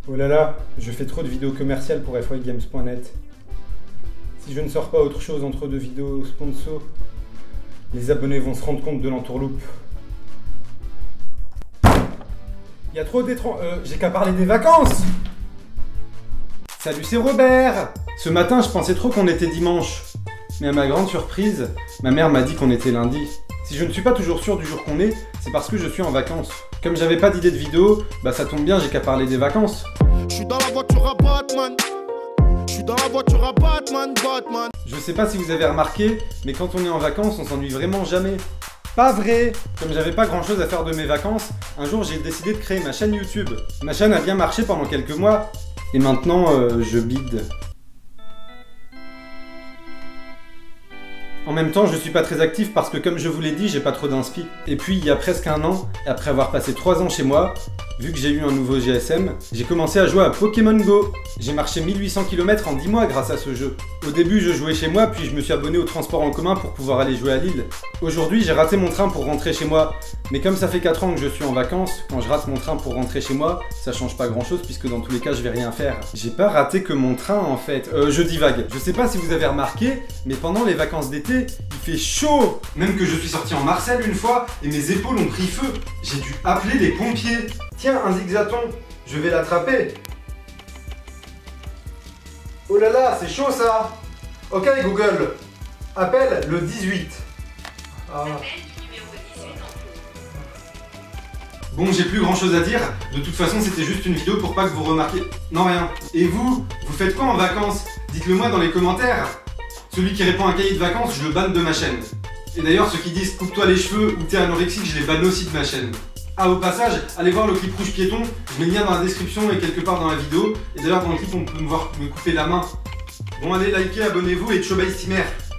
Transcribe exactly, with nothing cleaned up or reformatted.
Oh là là, je fais trop de vidéos commerciales pour F Y Games point net. Si je ne sors pas autre chose entre deux vidéos sponsor, les abonnés vont se rendre compte de l'entourloupe. Il y a trop d'étrangers. Euh, j'ai qu'à parler des vacances. Salut, c'est Robert. Ce matin, je pensais trop qu'on était dimanche. Mais à ma grande surprise, ma mère m'a dit qu'on était lundi. Si je ne suis pas toujours sûr du jour qu'on est, c'est parce que je suis en vacances. Comme j'avais pas d'idée de vidéo, bah ça tombe bien, j'ai qu'à parler des vacances. Je suis dans la voiture à Batman. Je suis dans la voiture à Batman, Batman. Je sais pas si vous avez remarqué, mais quand on est en vacances, on s'ennuie vraiment jamais. Pas vrai! Comme j'avais pas grand chose à faire de mes vacances, un jour j'ai décidé de créer ma chaîne YouTube. Ma chaîne a bien marché pendant quelques mois, et maintenant euh, je bide. En même temps, je suis pas très actif parce que comme je vous l'ai dit, j'ai pas trop d'inspi. Et puis il y a presque un an, après avoir passé trois ans chez moi, vu que j'ai eu un nouveau G S M, j'ai commencé à jouer à Pokémon Go. J'ai marché mille huit cents kilomètres en dix mois grâce à ce jeu. Au début, je jouais chez moi, puis je me suis abonné au transport en commun pour pouvoir aller jouer à Lille. Aujourd'hui, j'ai raté mon train pour rentrer chez moi. Mais comme ça fait quatre ans que je suis en vacances, quand je rate mon train pour rentrer chez moi, ça change pas grand chose puisque dans tous les cas, je vais rien faire. J'ai pas raté que mon train en fait. Euh, je divague. Je sais pas si vous avez remarqué, mais pendant les vacances d'été, il fait chaud. Même que je suis sorti en Marseille une fois et mes épaules ont pris feu. J'ai dû appeler les pompiers. Tiens, un zigzaton, je vais l'attraper. Oh là là, c'est chaud ça. Ok Google, appelle le dix-huit. Ah. Bon, j'ai plus grand chose à dire. De toute façon, c'était juste une vidéo pour pas que vous remarquiez... Non, rien. Et vous, vous faites quoi en vacances? Dites-le moi dans les commentaires. Celui qui répond à un cahier de vacances, je le banne de ma chaîne. Et d'ailleurs, ceux qui disent coupe-toi les cheveux ou t'es anorexique, je les banne aussi de ma chaîne. Ah, au passage, allez voir le clip rouge piéton, je mets le lien dans la description et quelque part dans la vidéo. Et d'ailleurs, dans le clip, on peut me voir me couper la main. Bon, allez, likez, abonnez-vous et tchau bye, Stimer.